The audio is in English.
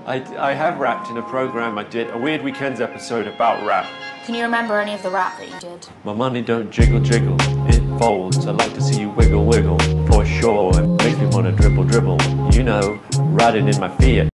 I have rapped in a program I did, a Weird Weekends episode about rap. Can you remember any of the rap that you did? My money don't jiggle jiggle, it folds. I like to see you wiggle wiggle, for sure. It makes me wanna dribble dribble. You know, riding in my Fiat.